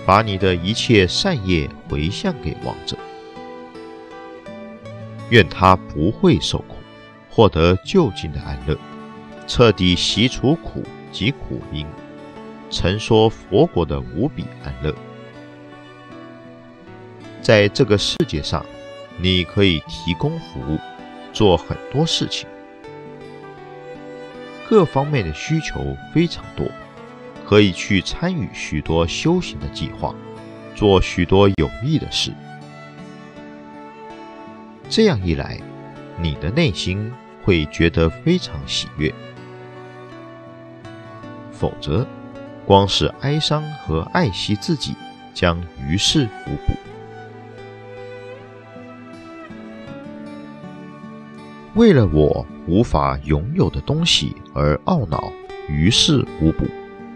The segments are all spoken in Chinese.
把你的一切善业回向给亡者，愿他不会受苦，获得究竟的安乐，彻底洗除苦及苦因，陈说佛国的无比安乐。在这个世界上，你可以提供服务，做很多事情，各方面的需求非常多，可以去参与许多修行的计划，做许多有益的事。这样一来，你的内心会觉得非常喜悦。否则，光是哀伤和爱惜自己，将于事无补。为了我无法拥有的东西而懊恼，于事无补。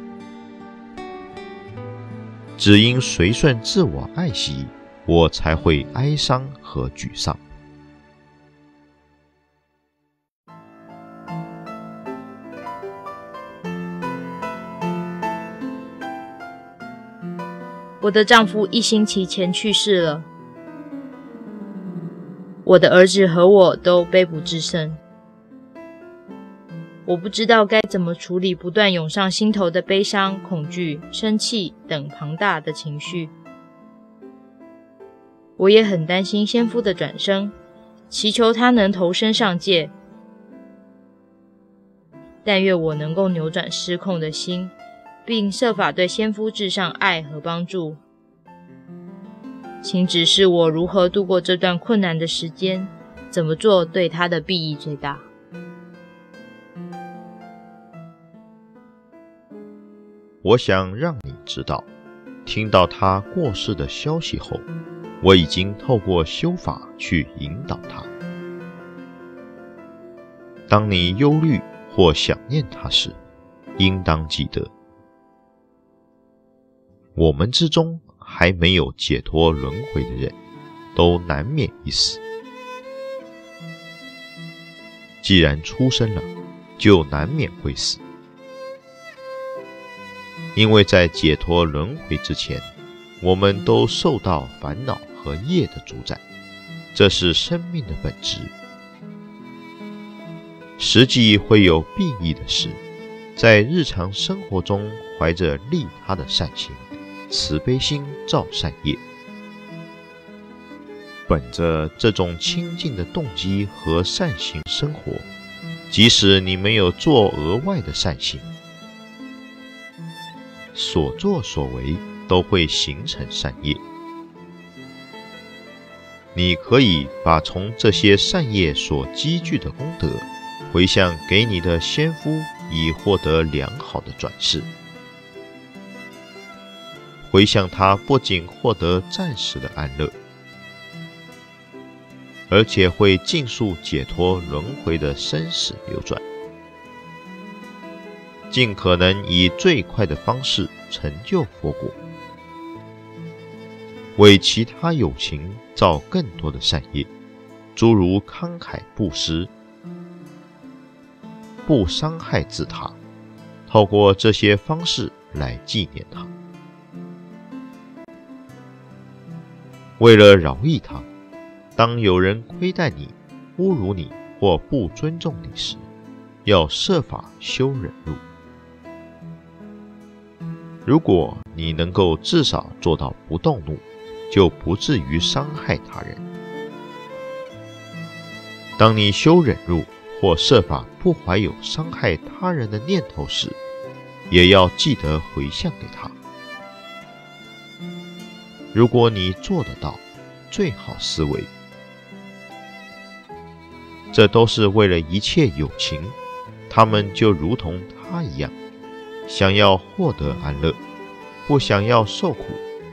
只因随顺自我爱惜，我才会哀伤和沮丧。 我的丈夫1星期前去世了，我的儿子和我都悲不自胜。我不知道该怎么处理不断涌上心头的悲伤、恐惧、生气等庞大的情绪。我也很担心先夫的转生，祈求他能投身上界。但愿我能够扭转失控的心，并设法对先夫致上爱和帮助。请指示我如何度过这段困难的时间，怎么做对他的裨益最大。 我想让你知道，听到他过世的消息后，我已经透过修法去引导他。当你忧虑或想念他时，应当记得，我们之中还没有解脱轮回的人，都难免一死。既然出生了，就难免会死。因为在解脱轮回之前，我们都受到烦恼和业的主宰，这是生命的本质。实际会有裨益的事，在日常生活中怀着利他的善心、慈悲心造善业。本着这种清净的动机和善行生活，即使你没有做额外的善行，所作所为都会形成善业。你可以把从这些善业所积聚的功德回向给你的先夫，以获得良好的转世。回向他不仅获得暂时的安乐，而且会尽速解脱轮回的生死流转，尽可能以最快的方式成就佛果，为其他有情造更多的善业，诸如慷慨布施，不伤害自他，透过这些方式来纪念他。为了饶益他，当有人亏待你、侮辱你或不尊重你时，要设法修忍辱。如果你能够至少做到不动怒，就不至于伤害他人。当你修忍辱或设法不怀有伤害他人的念头时，也要记得回向给他。如果你做得到，最好思维。这都是为了一切有情，他们就如同他一样，想要获得安乐，不想要受苦。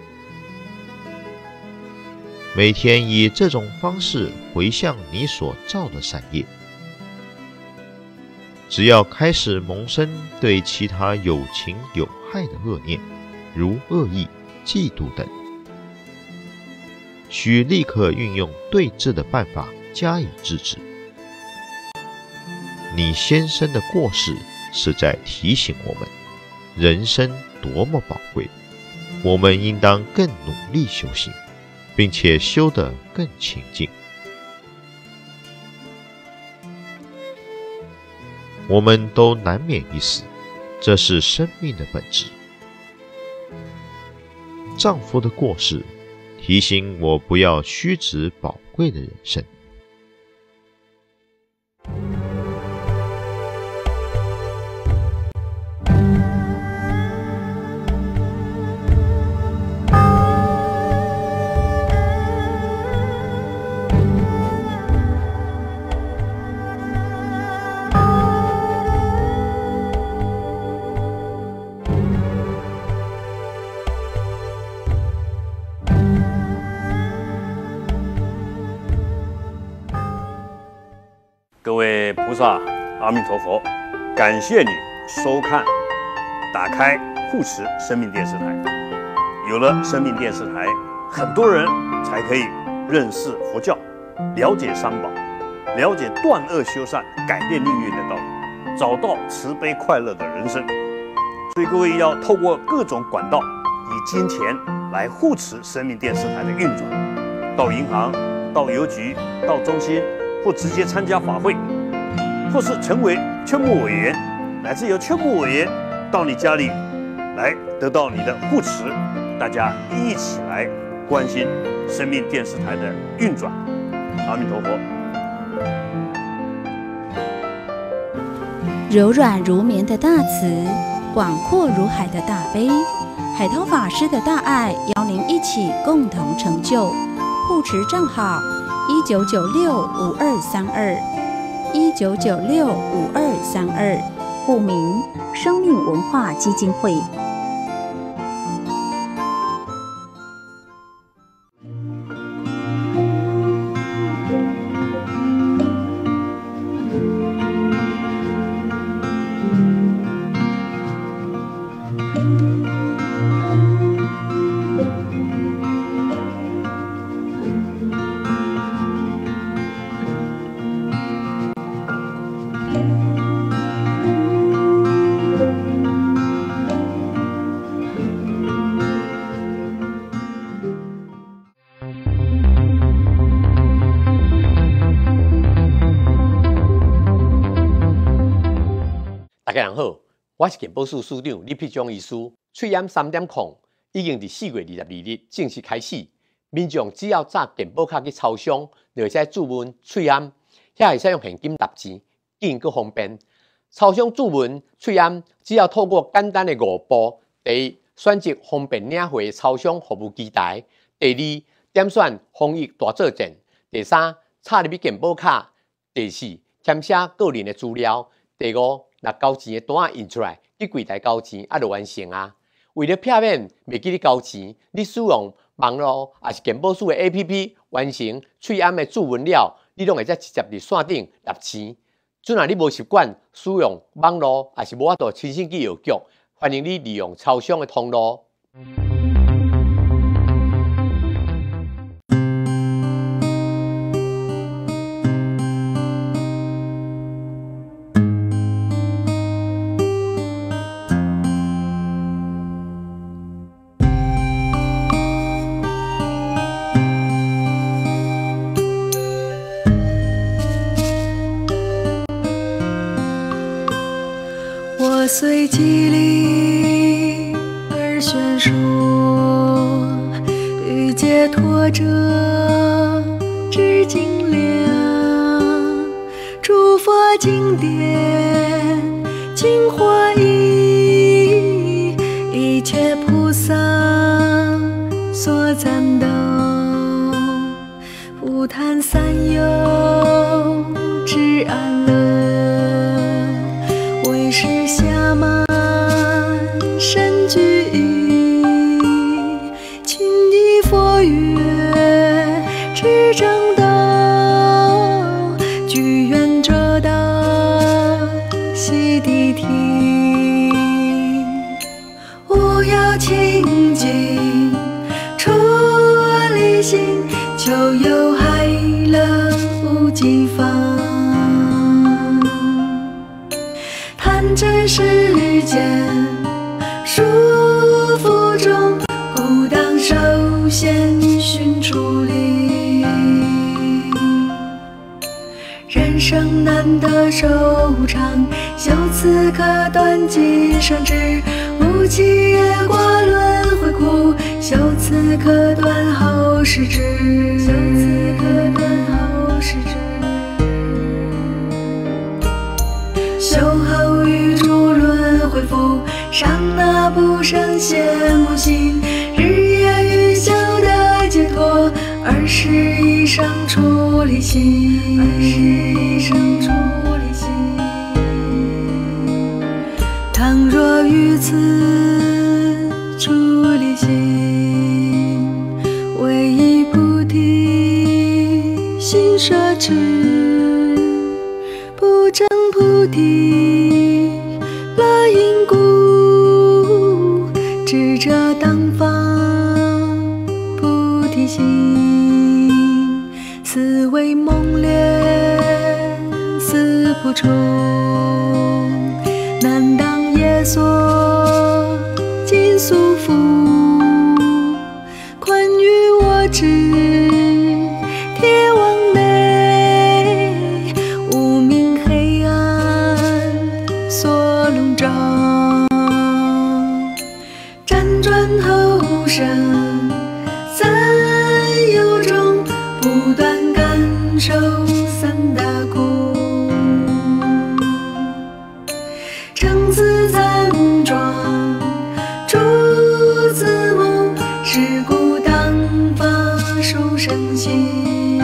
每天以这种方式回向你所造的善业，只要开始萌生对其他有情有害的恶念，如恶意、嫉妒等，需立刻运用对治的办法加以制止。你先生的过世是在提醒我们，人生多么宝贵。 我们应当更努力修行，并且修得更清净。我们都难免一死，这是生命的本质。丈夫的过世提醒我不要虚掷宝贵的人生。 各位菩萨，阿弥陀佛，感谢你收看、打开护持生命电视台。有了生命电视台，很多人才可以认识佛教，了解三宝，了解断恶修善、改变命运的道理，找到慈悲快乐的人生。所以各位要透过各种管道，以金钱来护持生命电视台的运转，到银行、到邮局、到中心，或直接参加法会，或是成为劝募委员，乃至由劝募委员到你家里来得到你的护持，大家一起来关心生命电视台的运转。阿弥陀佛。 柔软如棉的大慈，广阔如海的大悲，海涛法师的大爱邀您一起共同成就。护持账号19965232，19965232，户名生命文化基金会。 大家好，我是健保署署长李必忠医师。喙炎3点控已经伫4月22日正式开始，民众只要扎健保卡去超商，就会使注文喙炎，遐会使用现金纳钱，紧佮方便。超商注文喙炎只要透过简单的5步：第一，选择方便领货的超商服务机台；第二，点选防疫大作战；第三，插入去健保卡；第四，填写个人的资料；第五，拿交钱的单仔印出来，去柜台交钱，就完成啊。为了避免袂记你交钱，你使用网络也是健保署的 APP 完成喙炎的注文了，你拢会再直接伫线顶纳钱。准若你无习惯使用网络，也是无法度亲身去邮局，欢迎你利用超商的通路。 我随机灵而宣说，欲解脱者之精良，诸佛经典精华义，一切菩萨所赞道，不谈三有之安乐。是下满身具意，勤依佛曰至正道，具愿者道悉谛听，无有清净出离心，就有海乐无际方。贪嗔世间束缚中， 收场，修此刻断尽生枝，无期也挂轮回苦，修此刻断后世之，修此刻断后世之。修后与诸轮回复，上那不生羡慕心，日夜与修的解脱，二十一生出离心，二十一生出离心。倘若于此出离心，唯以菩提心摄持，不证菩提乐因故，智者当发菩提心，此为梦恋思不充，难当夜所尽束缚，困于我执铁网内，无明黑暗所笼罩，辗转后生三有中，不断感受三大苦，成此残状诸子母，是故当发殊胜心，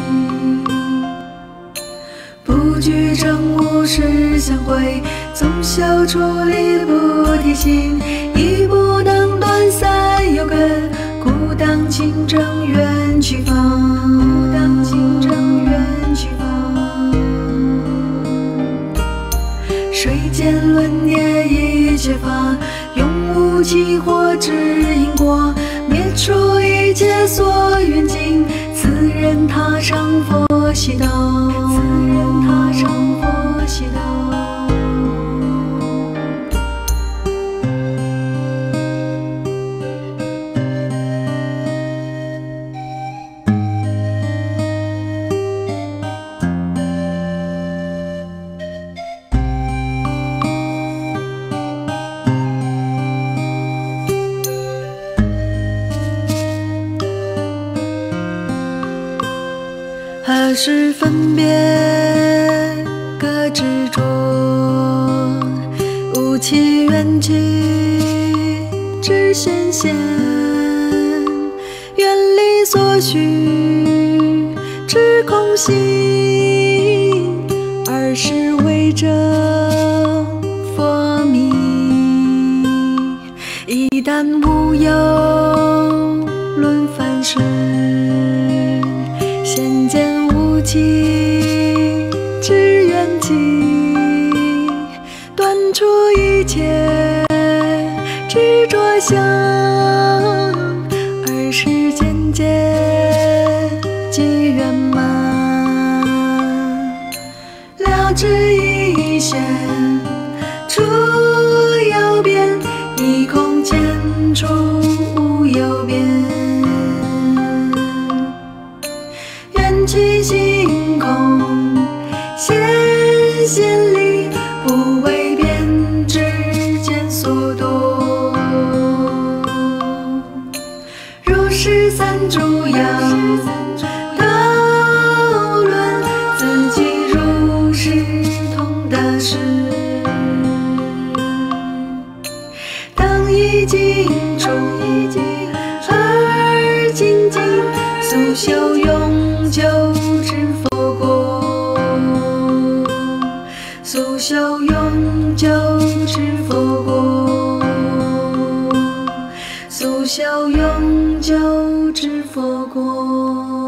不惧正无事相会，总修出离菩提心，亦不能断三有根，故当清正缘去方，故当清正缘去方。水见轮涅一切法，永无起惑之因果，灭除一切所缘境，此人他上佛悉道，此人他上佛悉道。何时分别各执着，无期缘起只显现，远离所需知空心，二是为者佛迷，一旦无有论凡事，现见无期之缘起，断除一切执着相，二是渐渐即圆满，了知一线处有边，一空间处无有边，缘起性空显现力，不为边之间所夺，如是三诸要道论，自己如是同得事，当一尽处而精进，速修永久之佛果，速修永久之佛果，速修永久之佛果。